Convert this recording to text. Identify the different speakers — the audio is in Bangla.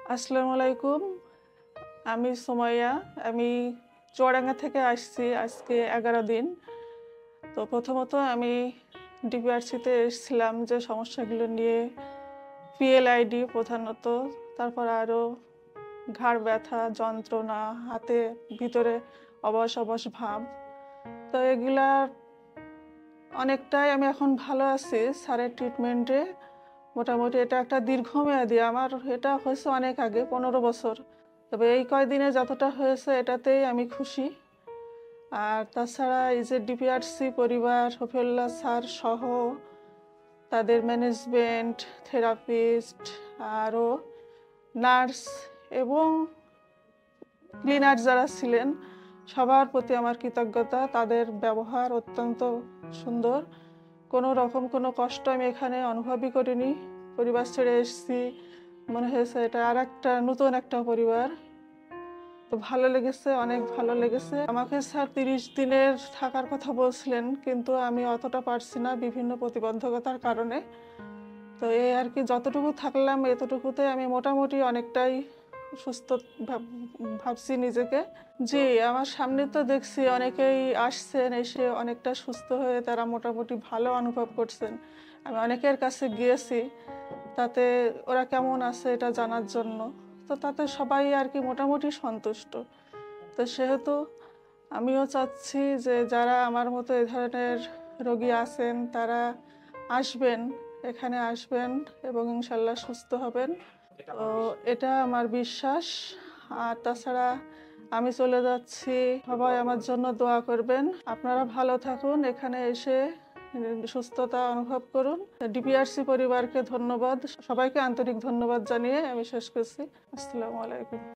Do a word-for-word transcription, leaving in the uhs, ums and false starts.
Speaker 1: আসসালামু আলাইকুম। আমি সুমাইয়া। আমি চুয়াডাঙ্গা থেকে আসছি আজকে এগারো দিন। তো প্রথমত আমি ডিপিআরসিতে এসেছিলাম যে সমস্যাগুলো নিয়ে, পিএলআইডি প্রধানত, তারপর আরও ঘাড় ব্যথা, যন্ত্রণা, হাতে ভিতরে অবশ অবশ ভাব। তো এগুলার অনেকটাই আমি এখন ভালো আছি স্যারের ট্রিটমেন্টে। মোটামুটি এটা একটা দীর্ঘমেয়াদী, আমার এটা হয়েছে অনেক আগে, পনেরো বছর। তবে এই কয়দিনে যতটা হয়েছে এটাতেই আমি খুশি। আর তাছাড়া এই যে ডিপিআরসি পরিবার, শফিউল্লাহ স্যার সহ তাদের ম্যানেজমেন্ট, থেরাপিস্ট, আরও নার্স এবং ক্লিনার যারা ছিলেন, সবার প্রতি আমার কৃতজ্ঞতা। তাদের ব্যবহার অত্যন্ত সুন্দর। কোনো রকম কোনো কষ্ট আমি এখানে অনুভবই করিনি। পরিবার ছেড়ে এসেছি, মনে হয়েছে এটা আর একটা নতুন একটা পরিবার। তো ভালো লেগেছে, অনেক ভালো লেগেছে। আমাকে স্যার তিরিশ দিনের থাকার কথা বলছিলেন, কিন্তু আমি অতটা পারছি না বিভিন্ন প্রতিবন্ধকতার কারণে। তো এই আর কি, যতটুকু থাকলাম এতটুকুতে আমি মোটামুটি অনেকটাই সুস্থ ভাবছি নিজেকে। জি, আমার সামনে তো দেখছি অনেকেই আসছেন, এসে অনেকটা সুস্থ হয়ে তারা মোটামুটি ভালো অনুভব করছেন। আমি অনেকের কাছে গিয়েছি, তাতে ওরা কেমন আছে এটা জানার জন্য। তো তাতে সবাই আর কি মোটামুটি সন্তুষ্ট। তো সেহেতু আমিও চাচ্ছি যে যারা আমার মতো এ ধরনের রোগী আছেন তারা আসবেন, এখানে আসবেন এবং ইনশাল্লাহ সুস্থ হবেন। তো এটা আমার বিশ্বাস। আর তাছাড়া আমি চলে যাচ্ছি, সবাই আমার জন্য দোয়া করবেন। আপনারা ভালো থাকুন, এখানে এসে সুস্থতা অনুভব করুন। ডিপিআরসি পরিবারকে ধন্যবাদ, সবাইকে আন্তরিক ধন্যবাদ জানিয়ে আমি শেষ করছি। আসসালামু আলাইকুম।